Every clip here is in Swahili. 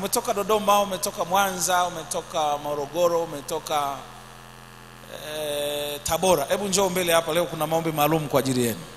umetoka Dodoma, umetoka Mwanza, umetoka Morogoro, umetoka Tabora. Hebu njoo mbele hapa, leo kuna maombi maalum kwa ajili yenu.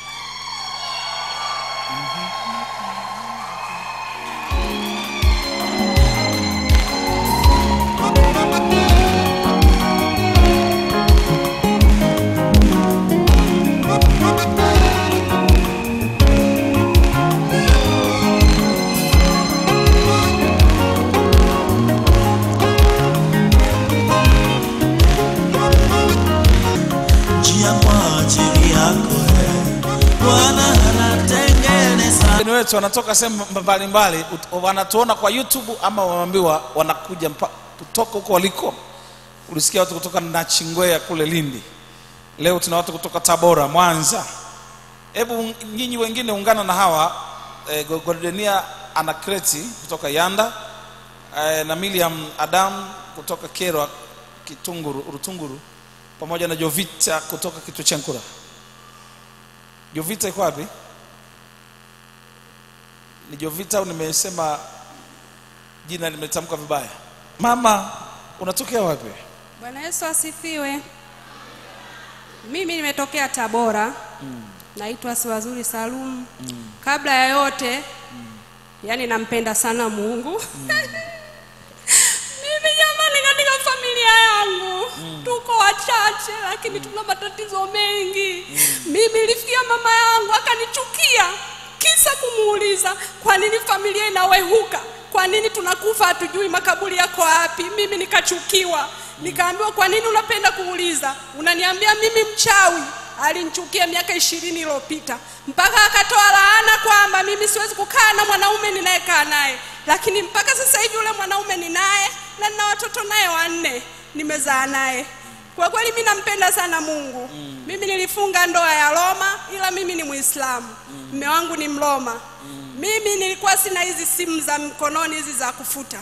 Wetu wanatoka sehemu mbalimbali, wanatuona kwa YouTube ama waambiwa wanakuja kutoka huko waliko. Ulisikia watu kutoka Nachingwea kule Lindi. Leo tuna watu kutoka Tabora, Mwanza. Hebu nyinyi wengine ungana na hawa Gordenia Anakreti kutoka Yanda, na Miliam Adam kutoka Kerwa Rutunguru, pamoja na Jovita kutoka Kituchenkura. Jovita iko wapi? Ni Jovita au nimesema jina nimetamka vibaya? Mama, unatokea wapi? Bwana Yesu asifiwe. Mimi nimetokea Tabora. Naitwa Siwazuri Salum. Kabla ya yote, yani nampenda sana Mungu. Mimi jamani, katika familia yangu tuko wachache lakini tuna matatizo mengi. Mimi nilifikia mama yangu akanichukia. Kisa kumuuliza kwa nini familia inawehuka, kwa nini tunakufa hatujui makaburi yako wapi. Mimi nikachukiwa, nikaambiwa kwa nini unapenda kuuliza, unaniambia mimi mchawi. Alinichukia miaka 20 iliyopita, mpaka akatoa laana kwamba mimi siwezi kukaa na mwanaume ninayekaa naye. Lakini mpaka sasa hivi yule mwanaume ninaye na nina watoto naye 4 nimezaa naye. Kwa kweli mimi nampenda sana Mungu. Mimi nilifunga ndoa ya Roma, ila mimi ni Muislamu. Mume wangu ni Mroma. Mimi nilikuwa sina hizi simu za mkononi hizi za kufuta.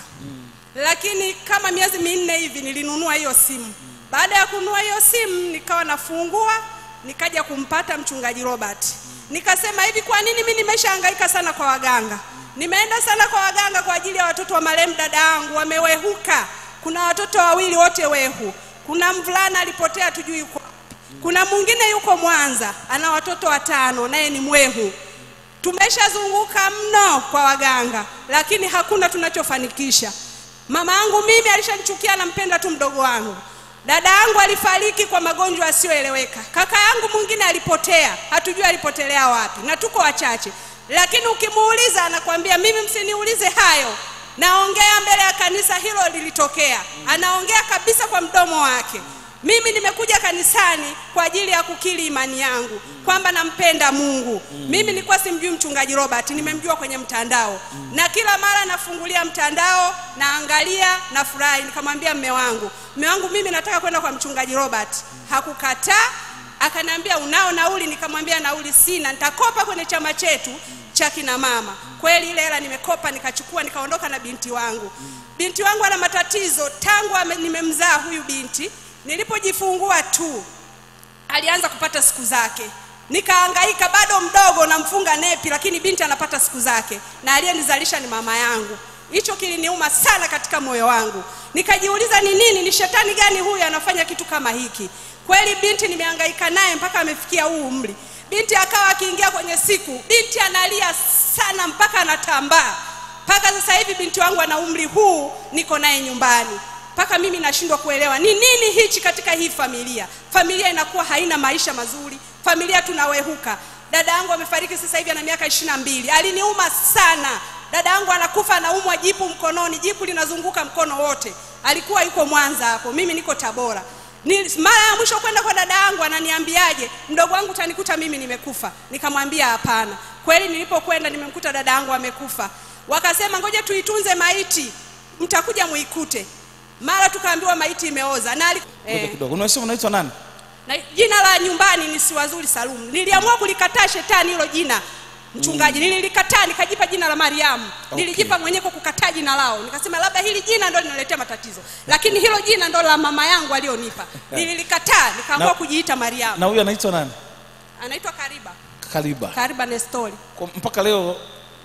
Lakini kama miezi 4 hivi nilinunua hiyo simu. Baada ya kununua hiyo simu nikawa nafungua, nikaja kumpata mchungaji Robert. Nikasema hivi, kwa nini mimi nimeshahangaika sana kwa waganga? Nimeenda sana kwa waganga kwa ajili ya watoto wa marehemu dada yangu wamewehuka. Kuna watoto 2 wote wehu. Kuna mvulana alipotea tujui yuko. Kuna mwingine yuko Mwanza, ana watoto 5 naye ni mwehu. Tumeshazunguka mno kwa waganga lakini hakuna tunachofanikisha. Mama yangu mimi alishanichukia, nampenda tu mdogo wangu. Dada yangu alifariki kwa magonjwa yasiyoeleweka. Kaka yangu mwingine alipotea, hatujui alipotelea wapi, na tuko wachache. Lakini ukimuuliza anakuambia mimi msiniulize hayo. Naongea mbele ya kanisa hilo lilitokea. Anaongea kabisa kwa mdomo wake. Mimi nimekuja kanisani kwa ajili ya kukiri imani yangu kwamba nampenda Mungu. Mimi nilikuwa simjui mchungaji Robert, nimemjua kwenye mtandao. Na kila mara nafungulia mtandao, naangalia, nafurahi. Nikamwambia mume wangu, mimi nataka kwenda kwa mchungaji Robert. Hakukataa, akaniambia unao nauli? Nikamwambia nauli sina, nitakopa kwenye chama chetu cha kina mama. Kweli ile hela nimekopa, nikachukua, nikaondoka na binti wangu. Binti wangu ana matatizo tangu nimemzaa huyu binti. Nilipojifungua tu alianza kupata siku zake. Nikahangaika, bado mdogo namfunga nepi lakini binti anapata siku zake, na aliyenizalisha ni mama yangu. Hicho kiliniuma sana katika moyo wangu. Nikajiuliza ni nini, ni shetani gani huyu anafanya kitu kama hiki? Kweli binti nimehangaika naye mpaka amefikia huu umri. Binti akawa akiingia kwenye siku, binti analia sana mpaka anatambaa. Mpaka sasa hivi binti wangu ana umri huu, niko naye nyumbani. Mpaka mimi nashindwa kuelewa ni nini hichi katika hii familia. Familia inakuwa haina maisha mazuri, familia tunawehuka. Dada yangu amefariki sasa hivi ana miaka 22. Aliniuma sana. Dada yangu anakufa, anaumwa jipu mkononi, jipu linazunguka mkono wote. Alikuwa yuko Mwanza hapo, mimi niko Tabora. Mara ya mwisho kwenda kwa dada yangu ananiambiaje, mdogo wangu utanikuta mimi nimekufa. Nikamwambia hapana. Kweli nilipokwenda nimemkuta dada yangu amekufa. Wakasema ngoja tuitunze maiti, mtakuja muikute. Mara tukaambiwa maiti imeoza. Na kidogo. Unasema unaitwa nani? Na jina la nyumbani ni Siwazuri Salum. Niliamua kulikataa shetani hilo jina. Mchungaji nililikataa, nikajipa jina la Mariamu. Nilijipa mwenyewe kwa kukataa jina lao. Nikasema labda hili jina ndio linaletea matatizo. Lakini hilo jina ndio la mama yangu alionipa. Nililikataa, nikaamua kujiita Mariamu. Na huyu anaitwa nani? Anaitwa Kariba. Kariba. Kariba Nestori. Mpaka leo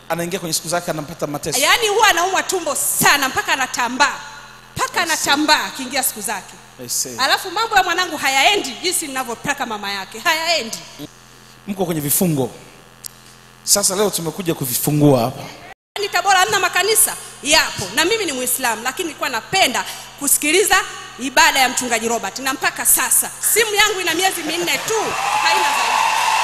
anaingia kwenye siku zake anampata mateso. Yaani huwa anaumwa tumbo sana mpaka anatambaa. Mpaka anatambaa akiingia siku zake. Alafu mambo ya mwanangu hayaendi jinsi ninavyotaka mama yake. Hayaendi. Mko kwenye vifungo. Sasa leo tumekuja kuvifungua hapa. Ni Tabora hamna makanisa? Yapo. Na mimi ni Muislamu lakini nilikuwa napenda kusikiliza ibada ya mchungaji Robert na mpaka sasa simu yangu ina miezi 4 tu, haina zaidi.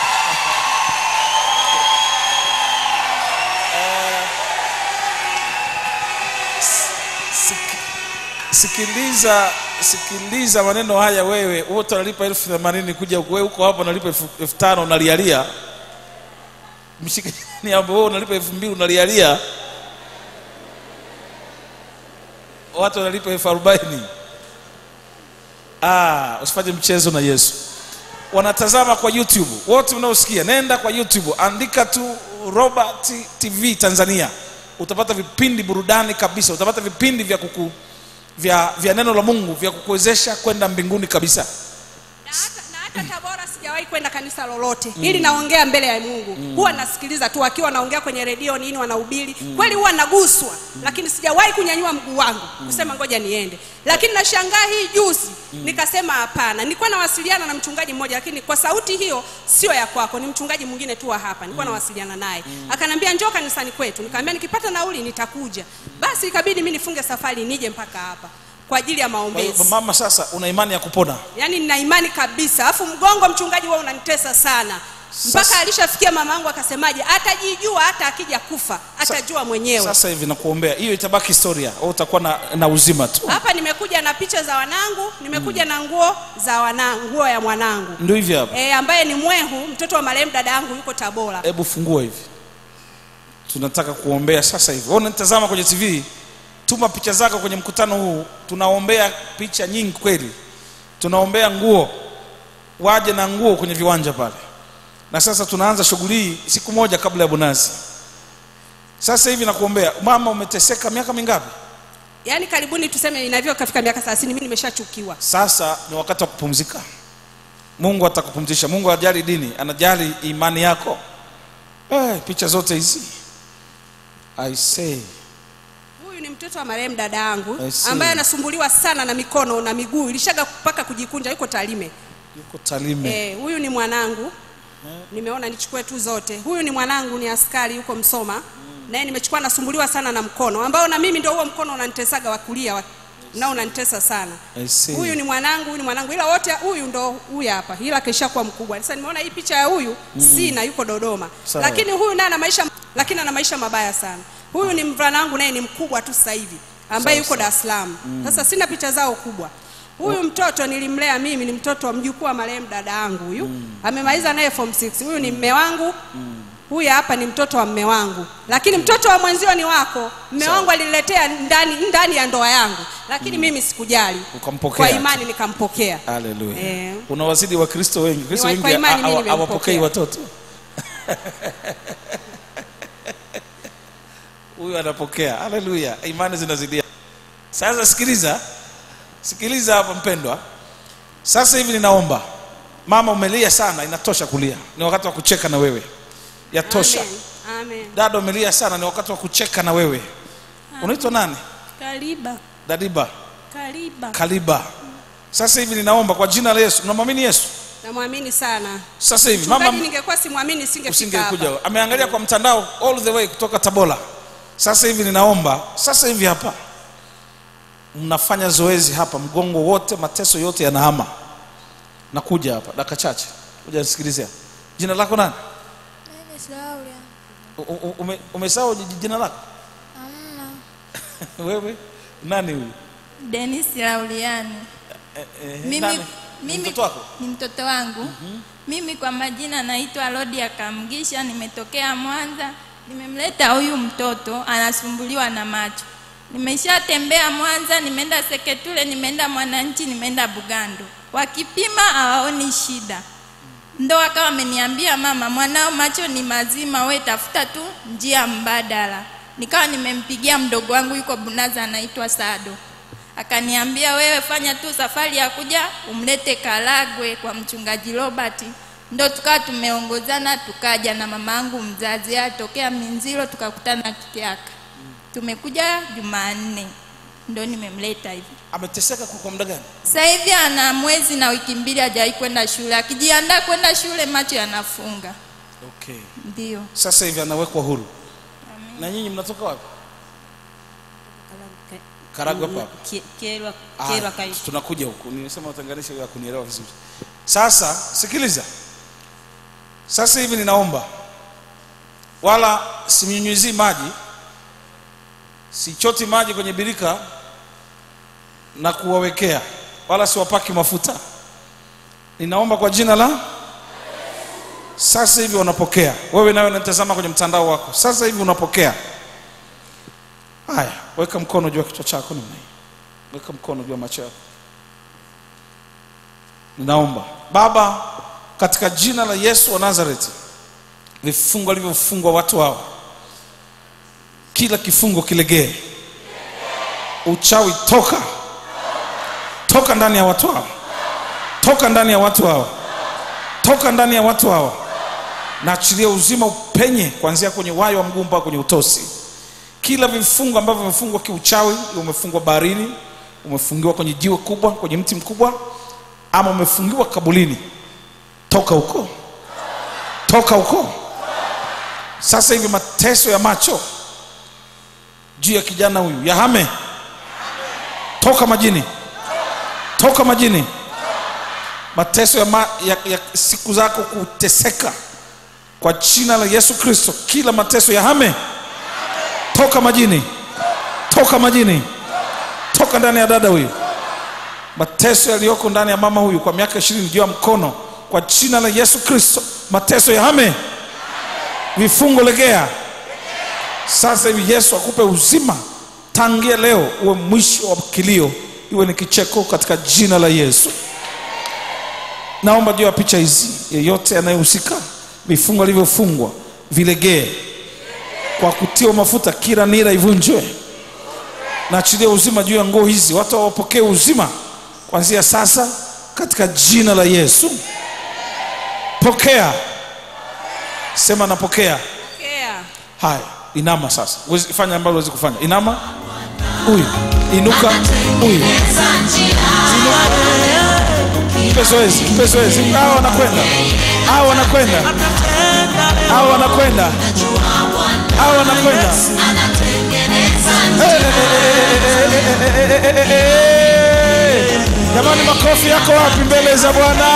Sikiliza maneno haya wewe. Wote wanalipa 80,000 kuja wewe huko hapo unalipa 5,000 unalialia. Mshike ni hapo wewe unalipa 2,000 unalialia. Watu wanalipa 40,000. Usifanye mchezo na Yesu. Wanatazama kwa YouTube. Wote mnaosikia nenda kwa YouTube, andika tu Robert TV Tanzania. Utapata vipindi burudani kabisa. Utapata vipindi vya neno la Mungu vya kukuwezesha kwenda mbinguni kabisa. Na hata Tabora sijawahi kwenda kanisa lolote. Ili naongea mbele ya Mungu. Huwa nasikiliza tu wakiwa wanaongea kwenye redio nini wanahubiri. Kweli huwa naguswa, lakini sijawahi kunyanyua mguu wangu kusema ngoja niende. Lakini nashangaa hii juzi nikasema hapana. Nilikuwa nawasiliana na mchungaji mmoja lakini kwa sauti hiyo sio ya kwako, ni mchungaji mwingine tu hapa. Nilikuwa nawasiliana naye. Akaniambia njoo kanisani kwetu. Nikamwambia nikipata nauli nitakuja. Basi ikabidi mimi nifunge safari nije mpaka hapa kwa ajili ya maombezi. Mama, sasa una imani ya kupona? Yaani nina imani kabisa. Alafu mgongo mchungaji wao unanitesa sana. Mpaka alishafikia mamangu akasemaje, atajijua hata akija kufa, atajua mwenyewe. Sasa hivi nakuombea hiyo itabaki historia. Wewe utakuwa na uzima tu. Hapa nimekuja na picha za wanangu, nimekuja na nguo za wanangu, nguo ya mwanangu. Ndio hivi hapa. Ambaye ni Mwehu, mtoto wa marehemu dada yangu yuko Tabora. Hebu fungua hivi. Tunataka kuombea sasa hivi. Wewe unatazama kwenye TV. Tuma picha zako kwenye mkutano huu. Tunaombea picha nyingi kweli. Tunaombea nguo. Waje na nguo kwenye viwanja pale. Na sasa tunaanza shughuli siku moja kabla ya bonasi. Sasa hivi nakuombea. Mama, umeteseka miaka mingapi? Yaani karibuni tuseme inavyo kafika miaka 30, mimi nimeshachukiwa. Sasa ni wakati wa kupumzika. Mungu atakupumzisha. Mungu hajali dini, anajali imani yako. Picha zote hizi. I say ni mtoto wa marehemu dada yangu ambaye anasumbuliwa sana na mikono na miguu, ilishaga kupaka kujikunja, yuko Tarime. Huyu ni mwanangu. Nimeona nichukue tu zote. Huyu ni mwanangu, ni askari yuko Msoma. Naye nimechukua, nasumbuliwa sana na mkono ambao na mimi ndio huo mkono unanitesaga wa kulia na unanitesa sana. Huyu ni mwanangu, ila wote huyu ndo huyu hapa. Ila keshakuwa mkubwa. Sasa nimeona hii picha ya huyu sina, yuko Dodoma. Lakini huyu naye ana maisha mabaya sana. Huyu ni mvulana wangu naye ni mkubwa tu sasa hivi ambaye yuko Dar es Salaam. Sasa sina picha zao kubwa. Huyu mtoto nilimlea mimi, ni mtoto wa mjukuu wa marehemu dada yangu huyu. Amemaliza naye form 6. Huyu ni mume wangu. Huyu hapa ni mtoto wa mume wangu. Lakini mtoto wa mwenzio ni wako. Mume wangu aliniletea ndani ya ndoa yangu. Lakini mimi sikujali. Kwa imani nikampokea. Haleluya. Unawazidi wa Kristo wengi. Kristo wengi hawapokei watoto. Huyu anapokea. Haleluya. Imani zinazidia. Sasa sikiliza hapa mpendwa. Sasa hivi ninaomba. Mama, umelia sana, inatosha kulia. Ni wakati wa kucheka na wewe. Yatosha. Amen. Dada, umelia sana, ni wakati wa kucheka na wewe. Unaitwa nani? Kaliba. Dadiba. Kaliba. Sasa hivi ninaomba kwa jina la Yesu. Unamwamini Yesu? Namwamini sana. Sasa hivi mama, ningekuwa simwamini singefika hapa. Ameangalia kwa mtandao all the way kutoka Tabora. Sasa hivi ninaomba, sasa hivi hapa mnafanya zoezi hapa, mgongo wote, mateso yote yanahama. Nakuja hapa dakika chache. Kuja nisikilizea. Jina lako nani? Umesahau jina lako? Wewe nani huyu? Dennis Lauliani. Mimi mtoto wako? Ni mtoto wangu. Mimi kwa majina naitwa Rodia Kamgisha, nimetokea Mwanza. Nimemleta huyu mtoto anasumbuliwa na macho. Nimeshatembea Mwanza, nimeenda Seketule, nimeenda Mwananchi, nimeenda Bugando. Wakipima hawaoni shida. Ndo akawa ameniambia, mama, mwanao macho ni mazima, wewe tafuta tu njia mbadala. Nikawa nimempigia mdogo wangu yuko Bunaza anaitwa Sado. Akaniambia, wewe fanya tu safari ya kuja umlete Karagwe kwa mchungaji Robert. Ndo tukawa tumeongozana tukaja na mamangu mzazi atokea Minziro tukakutana Kiaka. Tumekuja Jumanne ndo nimemleta hivi. Ameteseka kwa muda gani? Sasa hivi ana mwezi na wiki 2 hajawahi kwenda shule. Akijiandaa kwenda shule macho yanafunga. Okay. Ndio. Sasa hivi anawekwa huru. Amen. Na nyinyi mnatoka wapi? Karagwe hapa. Kerwa Kaishi. Tunakuja huku. Nimesema utenganishe ya kunielewa vizuri. Sasa sikiliza. Sasa hivi ninaomba wala simnyunyizi maji, sichoti maji kwenye birika na kuwawekea, wala siwapaki mafuta. Ninaomba kwa jina la sasa hivi unapokea. Wewe nawe unatazama kwenye mtandao wako. Sasa hivi unapokea. Haya, weka mkono juu ya kichwa chako namna hii. Weka mkono juu ya macho yako. Ninaomba Baba, katika jina la Yesu wa Nazareti, vifungo alivyofungwa watu hao, kila kifungo kilegee. Uchawi toka. Toka ndani ya watu hao. Toka ndani ya watu hao. Toka ndani ya watu hao. Na achilia uzima upenye kuanzia kwenye wayo wa mguu mpaka kwenye utosi. Kila vifungo ambavyo vimefungwa kiuchawi, umefungwa baharini, umefungiwa kwenye jiwe kubwa, kwenye mti mkubwa, ama umefungiwa kabulini, toka huko. Toka huko. Sasa hivi mateso ya macho juu ya kijana huyu yahame. Toka majini. Toka majini. Mateso ya siku zako kuteseka kwa jina la Yesu Kristo, kila mateso yahame. Toka majini. Toka majini. Toka ndani ya dada huyu. Mateso yaliyoko ndani ya mama huyu kwa miaka 20 juu ya mkono, kwa jina la Yesu Kristo, mateso yahame. Vifungo legea. Sasa hivi Yesu akupe uzima. Tangia leo uwe mwisho wa kilio, iwe ni kicheko katika jina la Yesu. Naomba juu ya picha hizi, yeyote anayehusika, vifungo vilivyofungwa vilegee kwa kutiwa mafuta, kila nira ivunjwe. Na achilia uzima juu ya nguo hizi, watu wapokee uzima kuanzia sasa katika jina la Yesu. Pokea. Sema napokea. Pokea. Haya, inama sasa. Uwezi fanya ambalo uwezi kufanya. Inama. Huyu. Inuka. Huyu. Kipezoezi, kipezoezi. Hao wanakwenda. Hao wanakwenda. Hao wanakwenda. Hao wanakwenda. Jamani, makofi yako wapi mbele za Bwana?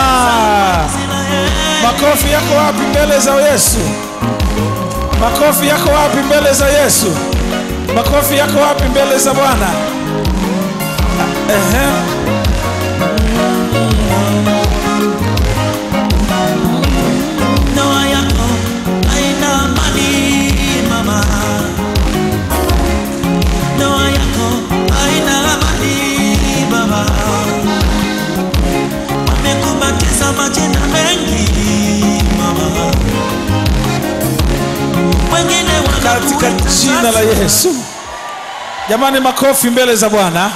Makofi yako wapi mbele za Yesu? Makofi yako wapi mbele za Yesu? Makofi yako wapi mbele za Bwana? Ndoa yako haina amani mama. Ndoa yako haina amani baba. Wamekubatiza majina mengi mama. Wengine katika jina la Yesu. Jamani, makofi mbele za Bwana.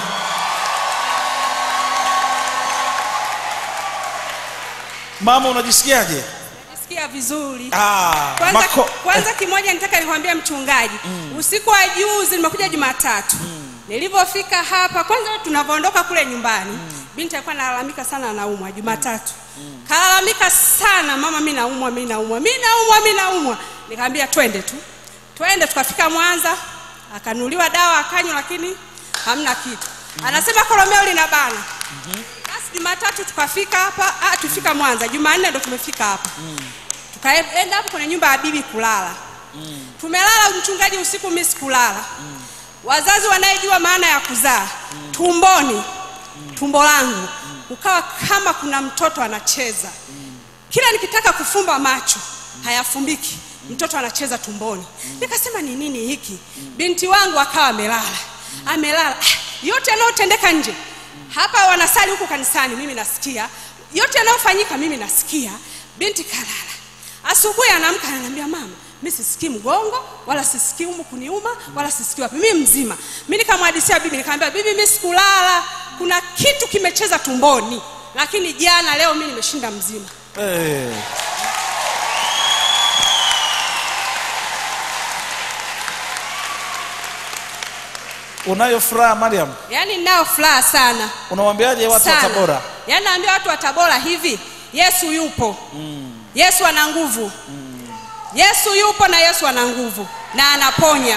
Mama, unajisikiaje? Najisikia vizuri. Kwanza kimoja nitaka nikwambie mchungaji. Usiku wa juzi nimekuja Jumatatu. Nilipofika hapa, kwanza tunavoondoka kule nyumbani, binti alikuwa analalamika sana anaumwa Jumatatu. Kalalamika sana, mama mimi naumwa, mimi naumwa, mimi naumwa, mimi naumwa. Nikamwambia twende tu. Twende, tukafika Mwanza, akanuliwa dawa akanywa, lakini hamna kitu. Anasema koromeo linabana. Basi Jumatatu tukafika hapa, tufika Mwanza. Jumanne ndo tumefika hapa. Tukaenda hapo kwenye nyumba ya bibi kulala. Tumelala mchungaji usiku, mimi sikulala. Wazazi wanayejua maana ya kuzaa, tumboni, tumbo langu ukawa kama kuna mtoto anacheza. Kila nikitaka kufumba macho hayafumbiki, mtoto anacheza tumboni. Nikasema ni nini hiki? Binti wangu akawa amelala. Yote yanayotendeka nje hapa, wanasali huko kanisani, mimi nasikia yote yanayofanyika, mimi nasikia. Binti kalala. Asubuhi anaamka ananiambia, mama mimi sisikii mgongo, wala sisikii umu kuniuma, wala sisikii wapi, mimi mzima. Mimi nikamhadisia bibi, nikamwambia bibi, mimi sikulala, kuna kitu kimecheza tumboni, lakini jana leo mimi nimeshinda mzima. Unayo furaha Mariam? Yaani ninao furaha sana. Unawaambiaje watu wa Tabora? Yaani naambia watu wa Tabora hivi, Yesu yupo. Yesu ana nguvu. Yesu yupo na Yesu ana nguvu na anaponya.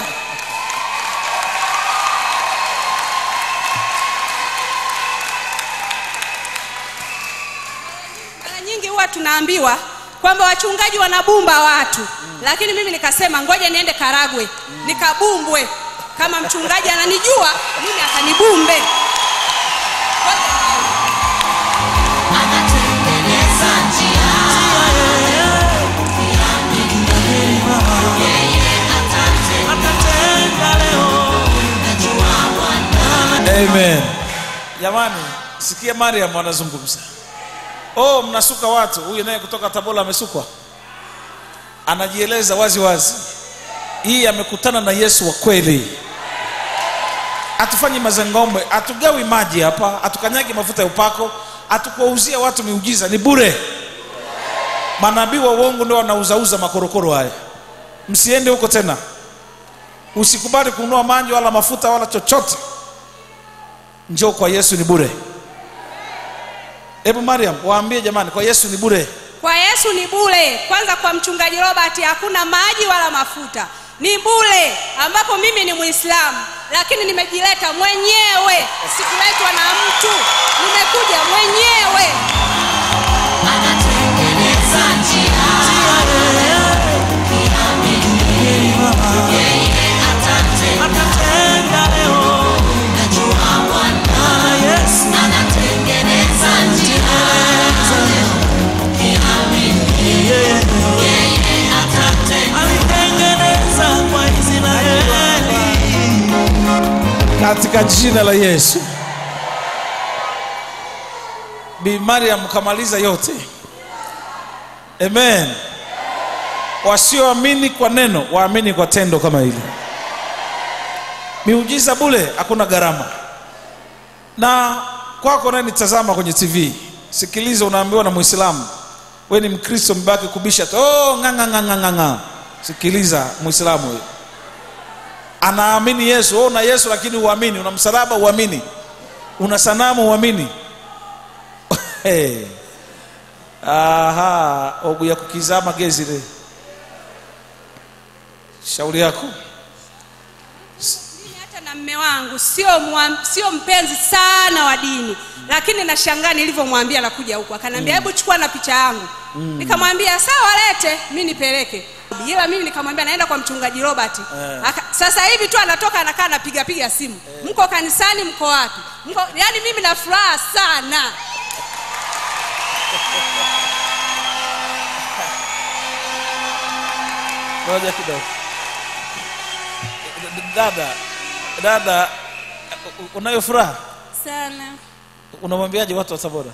Mara nyingi huwa tunaambiwa kwamba wachungaji wanabumba watu. Lakini mimi nikasema ngoja niende Karagwe, nikabumbwe. Kama mchungaji ananijua, mimi akanibumbe. Anatengeneza njia. Atatenda leo. Najua Bwana. Amen. Jamani, sikia Mariam anazungumza. Oh, mnasuka watu. Huyu naye kutoka Tabora amesukwa. Anajieleza wazi wazi. Hii amekutana na Yesu wa kweli. Atufanyi mazengombe, atugawi maji hapa, atukanyagi mafuta ya upako, atukuwauzia watu miujiza, ni bure. Manabii wa uongo ndio wanauzauza makorokoro haya. Msiende huko tena. Usikubali kununua maji wala mafuta wala chochote. Njoo kwa Yesu, ni bure. Hebu Mariam, waambie jamani, kwa Yesu ni bure. Kwa Yesu ni bure. Kwanza kwa mchungaji Robert hakuna maji wala mafuta. Ni bure, ambapo mimi ni Muislamu, lakini nimejileta mwenyewe. Sikuletwa na mtu. Nimekuja mwenyewe. Anatengeneza njia. Atatenda leo. Najua Bwana. Yesu anatengeneza njia. Alitengeneza kwa Israeli. Katika jina la Yesu. Bi Mariam kamaliza yote. Amen. Wasioamini kwa neno, waamini kwa tendo kama hili. Miujiza bure, hakuna gharama. Na kwako nani tazama kwenye TV, sikiliza unaambiwa na Muislamu, wewe ni Mkristo mbaki kubisha tu. Oh, nganga. Sikiliza Muislamu huyo. Anaamini Yesu, oh na Yesu lakini uamini, una msalaba uamini. Una sanamu uamini. Aha, ogu ya kukizama gezile. Shauri yako. Mimi hata na mume wangu sio mpenzi sana wa dini, lakini nashangaa nilivyomwambia la kuja huko. Akaniambia hebu chukua na picha yangu. Nikamwambia sawa, lete, mimi nipeleke. Ila mimi nikamwambia naenda kwa mchungaji Robert. Sasa hivi tu anatoka anakaa anapiga simu. Mko kanisani, mko wapi? Yaani mimi na furaha sana. Ngoja kidogo. Dada, unayo furaha Sana. Unamwambiaje watu wa Tabora?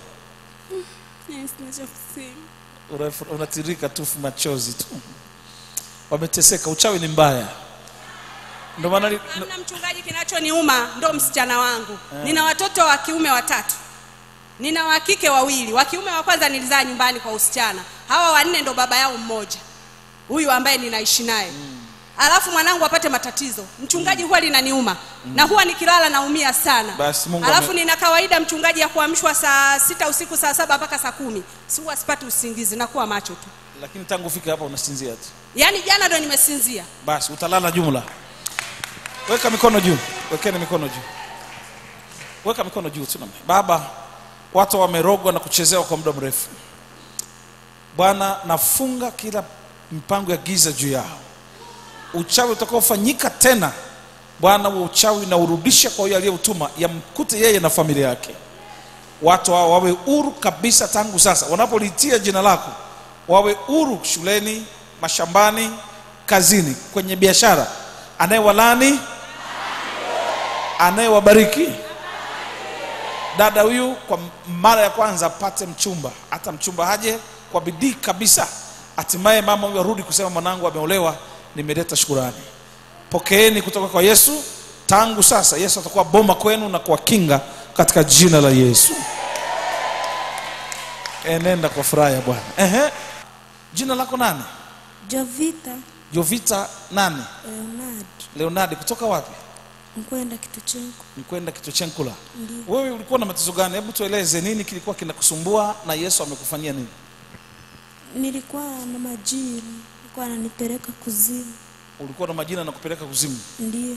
Yes, Unatirika tu machozi tu. Wameteseka, uchawi ni mbaya. Ndio maana hamna mchungaji, kinachoniuma ndo msichana wangu. Nina watoto wa kiume 3. Nina wa kike 2. Wa kiume wa kwanza nilizaa nyumbani kwa usichana. Hawa 4 ndo baba yao mmoja. Huyu ambaye ninaishi naye. Alafu mwanangu apate matatizo. Mchungaji huwa linaniuma. Na huwa nikilala naumia sana. Alafu nina kawaida mchungaji ya kuamshwa saa 6 usiku, saa 7 mpaka saa 10. Si huwa sipati usingizi, nakuwa macho tu. Lakini tangu ufike hapa unasinzia tu. Yaani jana ndo nimesinzia. Basi utalala jumla. Weka mikono juu. Wekeni mikono juu. Weka mikono juu tu. Baba, watu wamerogwa na kuchezewa kwa muda mrefu. Bwana, nafunga kila mpango ya giza juu yao. Uchawi utakaofanyika tena, Bwana, wa uchawi na urudisha kwa yule aliyeutuma, yamkute yeye na familia yake. Watu hao wawe huru kabisa tangu sasa. Wanapolitia jina lako, wawe huru shuleni, mashambani, kazini, kwenye biashara. Anayewalani, anayewabariki. Dada huyu kwa mara ya kwanza apate mchumba. Hata mchumba haje kwa bidii kabisa. Hatimaye mama huyu arudi kusema mwanangu ameolewa, nimeleta shukrani. Pokeeni kutoka kwa Yesu. Tangu sasa Yesu atakuwa boma kwenu na kuwakinga katika jina la Yesu. Nenda kwa furaha ya Bwana. Jina lako nani? Jovita Jovita nani? Leonard. Kutoka wapi? Mkwenda Kituchenko. Mkwenda Kituchenkula. Ndiyo. Wewe ulikuwa na matatizo gani? Hebu tueleze nini kilikuwa kinakusumbua na Yesu amekufanyia nini? Nilikuwa na majini, alikuwa ananipeleka kuzimu. Ulikuwa na majina na kupeleka kuzimu? Ndiyo.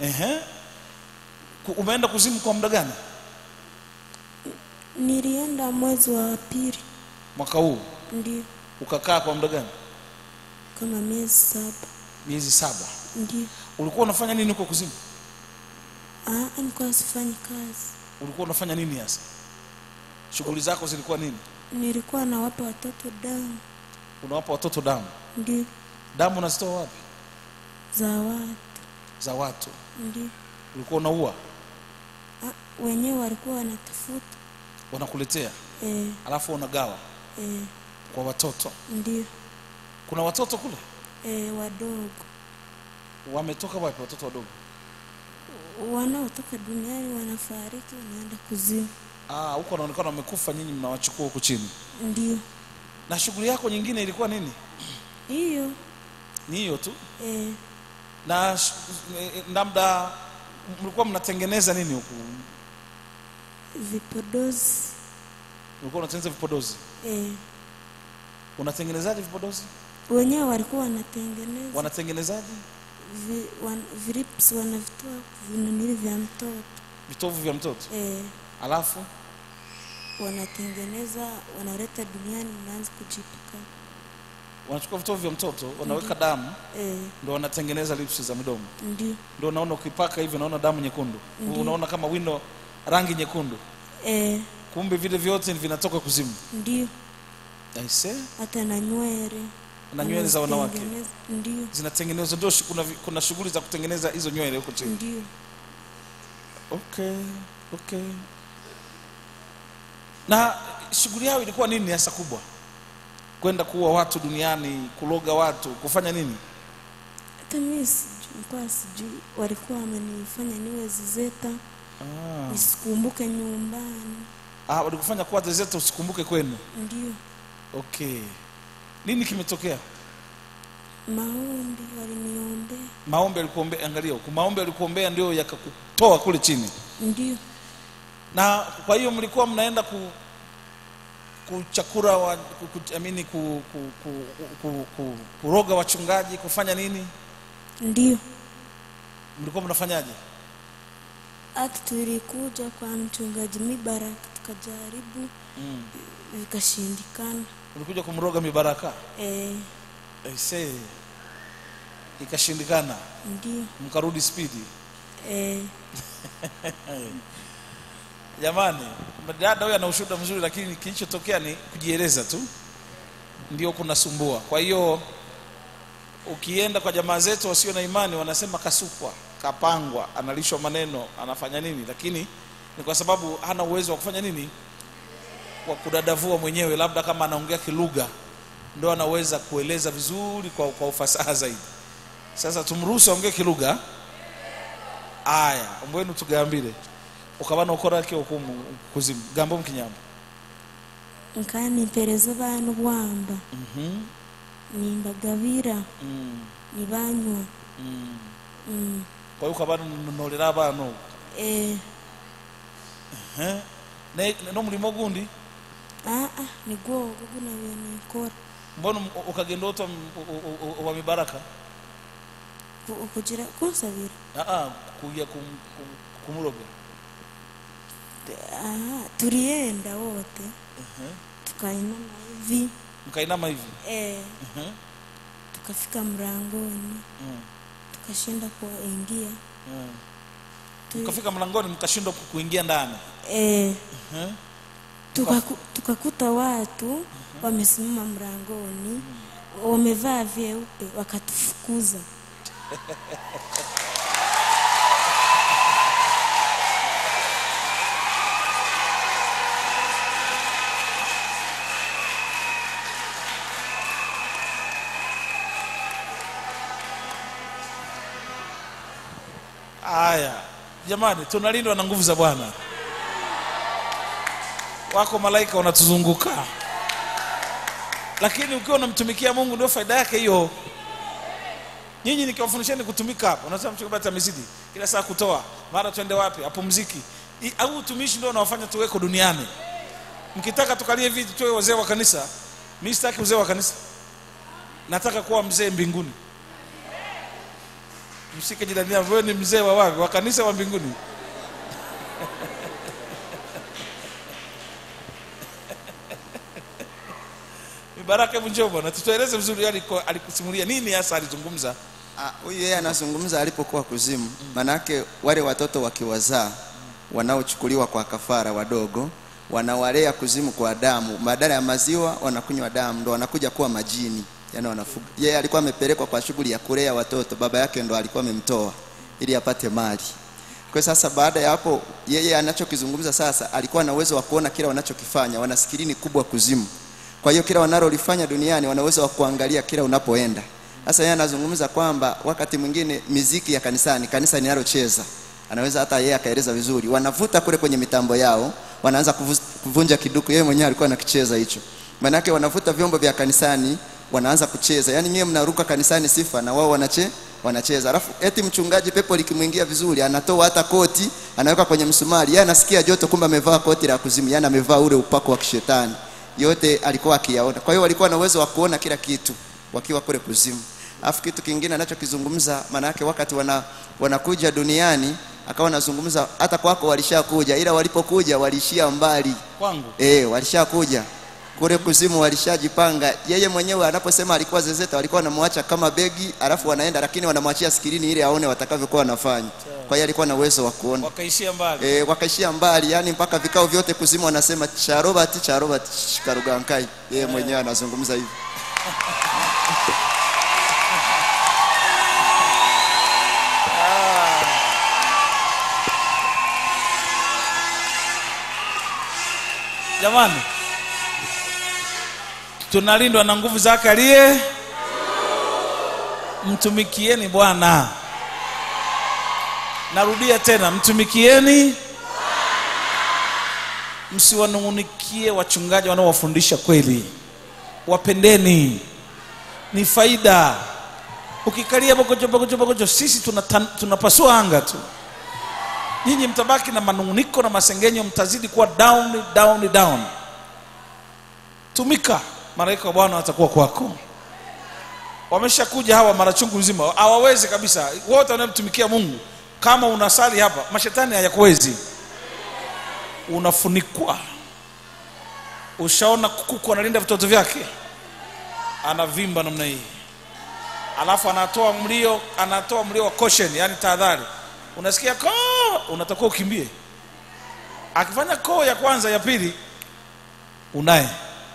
Umeenda kuzimu kwa muda gani? Nilienda mwezi wa pili mwaka huu. Ndiyo. Ukakaa kwa muda gani? Kama miezi 7. Miezi 7. Ndiyo. Ulikuwa unafanya nini huko kuzimu? Nilikuwa sifanyi kazi. Ulikuwa unafanya nini hasa? Shughuli zako zilikuwa nini? Nilikuwa nawapa watoto damu. Unawapa watoto damu? Ndiyo. Damu unazitoa wapi? Za watu. Za watu? Ndiyo. Ulikuwa unaua? Wenyewe walikuwa wanatafuta. Wanakuletea? Alafu unagawa? Kwa watoto? Ndiyo. Kuna watoto kule? Wadogo. Wametoka wapi watoto wadogo? Wanaotoka duniani wanafariki, wanaenda kuzimu. Huko wanaonekana wamekufa, nyinyi mnawachukua huko chini. Ndiyo. Na shughuli yako nyingine ilikuwa nini? Hiyo. Ni hiyo tu? Na labda mlikuwa mnatengeneza nini huko? Vipodozi. Ulikuwa unatengeneza vipodozi? Unatengenezaje vipodozi? Wenyewe walikuwa wanatengeneza. Wanatengenezaje? Vilips wanavitoa vinanili vya mtoto. Vitovu vya mtoto? Alafu wanatengeneza, wanaleta duniani, wanaanza kujipaka. Wanachukua vitovu vya mtoto, wanaweka damu, ndio wanatengeneza lips za mdomo. Ndio. Ndio unaona ukipaka hivi unaona damu nyekundu. Unaona kama wino rangi nyekundu. Kumbe vile vyote vinatoka kuzimu. Ndio. Aise. Hata na nywele. Na nywele za wanawake. Ndio. Zinatengenezwa, ndio kuna shughuli za kutengeneza hizo nywele huko chini. Ndio. Okay. Na shughuli yao ilikuwa nini hasa kubwa? Kwenda kuua watu duniani, kuloga watu, kufanya nini? Hata mimi sijui, walikuwa wamenifanya niwe zezeta. Nisikumbuke nyumbani. Walikufanya kuwa zezeta usikumbuke kwenu? Ndio. Okay. Nini kimetokea? Maombi waliniombea. Maombi alikuombea, angalia huko. Maombi alikuombea ndio yakakutoa kule chini. Ndio. Na kwa hiyo mlikuwa mnaenda kuchakura kuroga wachungaji, kufanya nini? Ndio. Mlikuwa mnafanyaje? Hata tulikuja kwa mchungaji Mibaraka tukajaribu, vikashindikana. Ulikuja kumroga Mibaraka? Say ikashindikana. Ndio. Mkarudi spidi. Jamani, dada huyu ana ushuhuda mzuri, lakini kilichotokea ni kujieleza tu ndio kunasumbua. Kwa hiyo ukienda kwa jamaa zetu wasio na imani, wanasema kasukwa, kapangwa, analishwa maneno, anafanya nini, lakini ni kwa sababu hana uwezo wa kufanya nini, wa kudadavua mwenyewe. Labda kama anaongea kilugha ndio anaweza kueleza vizuri kwa ufasaha zaidi. Sasa tumruhusu aongee kilugha. Aya, mbwenu tugambire ukabana ukora yake okumu kuzimu gambo mkinyamba nkani pereza abantu bwamba nimbagabira nibanywa kwa hiyo ukabana nolera abantu no mulimo gundi ni gwo guna bene ikora. Mbona ukagenda uto wa Mibaraka kugira kunsabira kuya kumuroga? Tulienda wote tukainama hivi. Mkainama hivi? Tukafika mlangoni tukashinda kuingia. Tukafika mlangoni mkashindwa kuingia ndani? Tukakuta watu wamesimama mlangoni wamevaa vyeupe wakatufukuza. Aya, jamani, tunalindwa na nguvu za Bwana. Wako malaika wanatuzunguka. Lakini ukiwa unamtumikia Mungu ndio faida yake hiyo. Nyinyi nikiwafundisheni kutumika hapo, unasema mchungaji amezidi kila saa kutoa, mara twende wapi, apumziki. Au utumishi ndio unaofanya tuweko duniani. Mkitaka tukalie vitu tuwe wazee wa kanisa, mimi sitaki uzee wa kanisa. Nataka kuwa mzee mbinguni. Mshike jirani yako, wewe ni mzee wa wapi? Wa kanisa wa mbinguni. Baraka njoo bwana, tutueleze vizuri alikusimulia nini hasa alizungumza. Huyu yeye anazungumza alipokuwa kuzimu. Manake wale watoto wakiwazaa wanaochukuliwa kwa kafara wadogo, wanawalea kuzimu kwa damu, badala ya maziwa wanakunywa damu, ndo wanakuja kuwa majini. Yaani wanafuga. Yeye alikuwa amepelekwa kwa shughuli ya kulea watoto, baba yake ndo alikuwa amemtoa ili apate mali. Kwa sasa baada ya hapo yeye anachokizungumza sasa, alikuwa na uwezo wa kuona kila wanachokifanya, wana skrini kubwa kuzimu. Kwa hiyo kila wanalolifanya duniani wana uwezo wa kuangalia kila unapoenda. Sasa yeye anazungumza kwamba wakati mwingine muziki ya kanisani, kanisa linalocheza, anaweza hata yeye akaeleza vizuri, wanavuta kule kwenye mitambo yao, wanaanza kuvunja kiduku. Yeye mwenyewe alikuwa anakicheza hicho. Maana yake wanavuta vyombo vya kanisani, wanaanza kucheza. Yaani nyewe mnaruka kanisani sifa na wao wanacheza. Alafu eti mchungaji pepo likimuingia vizuri, anatoa hata koti, anaweka kwenye msumari. Yeye anasikia joto kumbe amevaa koti la kuzimu, yaani amevaa ule upako wa kishetani. Yote alikuwa akiyaona. Kwa hiyo walikuwa na uwezo wa kuona kila kitu wakiwa kule kuzimu. Alafu kitu kingine anachokizungumza, maana yake wakati wanakuja duniani, akawa anazungumza hata kwako walishakuja, ila walipokuja walishia mbali. Kwangu walishakuja kule kuzimu, walishajipanga. Yeye mwenyewe anaposema alikuwa zezeta, walikuwa wanamwacha kama begi, alafu wanaenda, lakini wanamwachia skrini ili aone watakavyokuwa wanafanya. Kwa hiyo alikuwa na uwezo wa kuona. Wakaishia mbali. Wakaishia mbali, yani mpaka vikao vyote kuzimu wanasema cha Robert Karugankai. Yeye mwenyewe anazungumza hivi. Jamani, tunalindwa na nguvu zake aliye. Mtumikieni Bwana. Narudia tena, mtumikieni Bwana. Msiwanungunikie wachungaji wanaowafundisha kweli. Wapendeni. Ni faida. Ukikalia bogojo, sisi tunapasua anga tu. Nyinyi mtabaki na manunguniko na masengenyo, mtazidi kuwa down. Tumika, malaika wa Bwana watakuwa kwako. Wameshakuja hawa mara chungu nzima, hawawezi kabisa. Wote wanamtumikia Mungu. Kama unasali hapa, mashetani hayakuwezi. Unafunikwa. Ushaona kuku analinda vitoto vyake, anavimba namna hii. Alafu anatoa mlio wa caution, yani tahadhari. Unasikia koo, unatakiwa ukimbie. Akifanya koo ya kwanza, ya pili, unaye.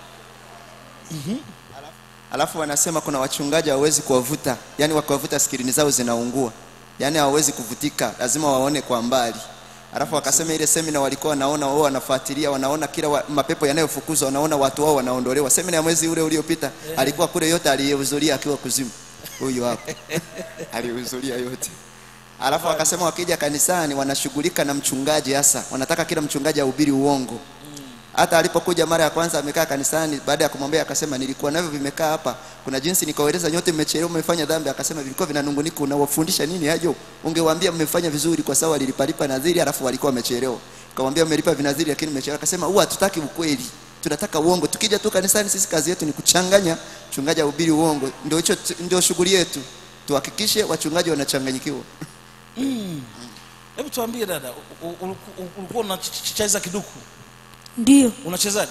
Alafu wanasema kuna wachungaji hawawezi kuwavuta, yani wakiwavuta skrini zao zinaungua. Yani hawawezi kuvutika, lazima waone kwa mbali. Alafu wakasema ile semina walikuwa wanaona wao wanafuatilia, wanaona kila mapepo yanayofukuzwa, wanaona watu wao wanaondolewa. Semina ya mwezi ule uliopita alikuwa kule, yote aliyehudhuria akiwa kuzimu. Huyu hapo alihudhuria yote. Alafu akasema wakija kanisani wanashughulika na mchungaji hasa. Wanataka kila mchungaji ahubiri uongo. Hata alipokuja mara ya kwanza amekaa kanisani, baada ya kumwambia akasema nilikuwa navyo vimekaa hapa, kuna jinsi nikawaeleza nyote mmechelewa, mmefanya dhambi. Akasema vilikuwa vinanungunika, unawafundisha nini hajo? Ungewaambia mmefanya vizuri kwa sababu walilipa nadhiri, alafu walikuwa wamechelewa. Akamwambia mmelipa vinadhiri lakini mmechelewa. Akasema huwa hatutaki ukweli, tunataka uongo. Tukija tu kanisani sisi kazi yetu ni kuchanganya, mchungaji ahubiri uongo. Ndio shughuli yetu. Tuhakikishe wachungaji wanachanganyikiwa. Hebu tuambie dada, ulikuwa unacheza kiduku? Ndio. Unachezaje?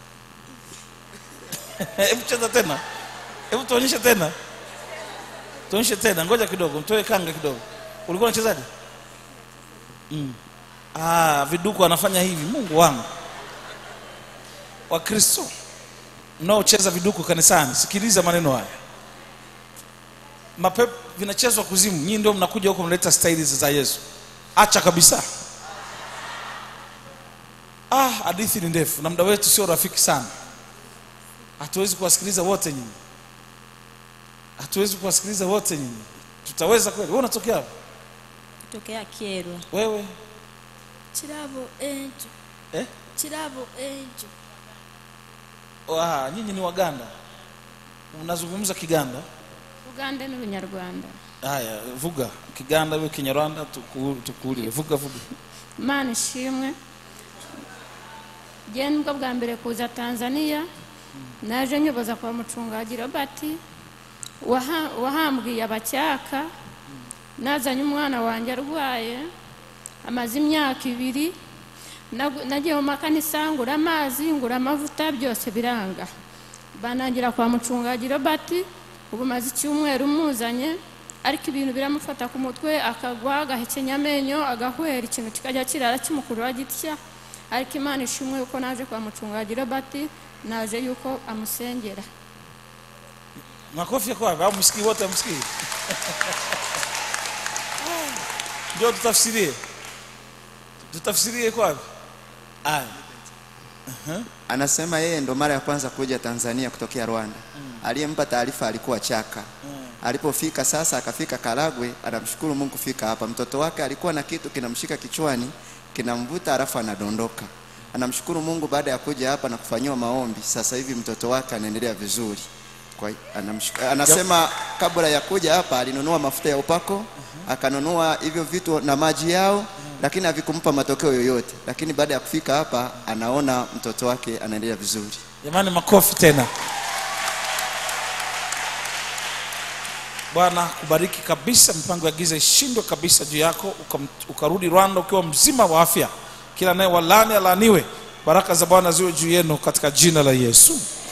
Hebu cheza tena. Hebu tuonyeshe tena. Tuonyeshe tena. Ngoja kidogo, mtoe kanga kidogo. Ulikuwa unachezaje? Viduku anafanya hivi. Mungu wangu. Wakristo mnaocheza viduku kanisani, sikiliza maneno haya. Mapepo vinachezwa kuzimu. Nyinyi ndio mnakuja huko mnaleta staili za Yesu. Acha kabisa. Hadithi ni ndefu na muda wetu sio rafiki sana. Hatuwezi kuwasikiliza wote nyinyi. Tutaweza kweli? Wewe unatokea wapi? Kutokea Kyerwa. Wewe? Chirabo Enjo. Chirabo Enjo. Nyinyi ni Waganda. Unazungumza Kiganda? Uganda n'Ubunyarwanda. Haya, vuga Kiganda we Kinyarwanda tukulire. Vuga. Imana ishimwe. Je nibwo bwa mbere kuza Tanzania. Naje nyoboza kwa Mucungaji Robert. Wahambwiye abacyaka. Nazanye umwana wanjye arwaye. Amaze imyaka 2. Nagiye mu makanisa ngura amazi ngura amavuta byose biranga. Banangira kwa Mucungaji Robert. Ubu maze icyumweru muzanye ariko ibintu biramufata ku mutwe akagwa agahekenya amenyo agahwera ikintu kikajya kirara kimukurura gitya ariko Imana ishimwe uko naje kwa Mucungaji Robert naje yuko amusengera. Makofi kwa msikii wote msikii. Ndio tutafsirie kwa Anasema yeye ndo mara ya kwanza kuja Tanzania kutokea Rwanda. Aliyempa taarifa alikuwa chaka. Alipofika sasa akafika Karagwe, anamshukuru Mungu kufika hapa. Mtoto wake alikuwa na kitu kinamshika kichwani, kinamvuta alafu anadondoka. Anamshukuru Mungu baada ya kuja hapa na kufanywa maombi. Sasa hivi mtoto wake anaendelea vizuri. Kwa anasema kabla ya kuja hapa alinunua mafuta ya upako, akanunua hivyo vitu na maji yao, lakini havikumpa matokeo yoyote. Lakini baada ya kufika hapa anaona mtoto wake anaendelea vizuri. Jamani makofi tena. Bwana kubariki kabisa, mpango ya giza ishindwe kabisa juu yako, ukarudi Rwanda ukiwa mzima wa afya. Kila naye walani alaaniwe. Baraka za Bwana ziwe juu yenu katika jina la Yesu.